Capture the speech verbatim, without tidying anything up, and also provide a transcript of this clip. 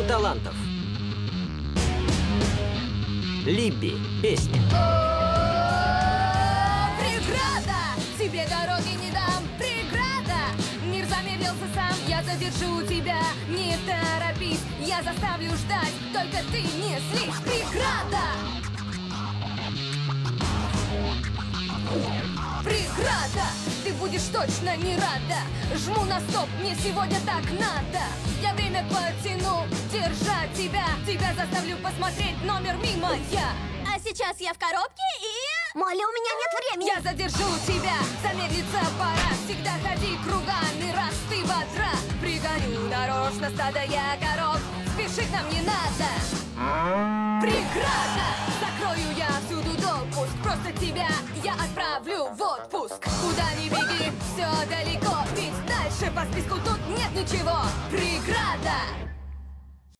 талантов. Либби. Песня. Преграда! Тебе дороги не дам. Преграда! Мир замедлился сам. Я задержу тебя. Не торопись. Я заставлю ждать. Только ты не слезь. Преграда! Преграда! Ты будешь точно не рада. Жму на стоп, мне сегодня так надо. Я время потяну, держать тебя. Тебя заставлю посмотреть номер мимо я. А сейчас я в коробке и... Молли, у меня нет времени. Я задержу тебя, замедлиться пора. Всегда ходи кругами, раз ты бодра. Пригоню нарочно стадо я коров. Спешить нам не надо. Преграда! Закрою я всюду допуск. Просто тебя я отправлю в отпуск. Куда ни беги, все далеко. Ведь дальше по списку тут нет ничего. Преграда!